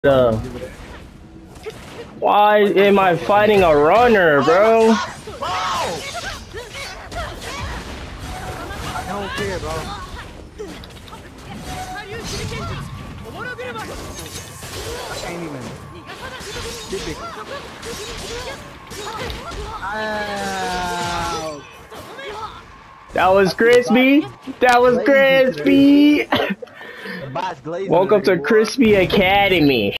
Why am I fighting a runner, bro? I don't care, bro. I can't even. Ow. That was crispy. That was crispy. Bots glazing Welcome to today, boy. Crispy Academy.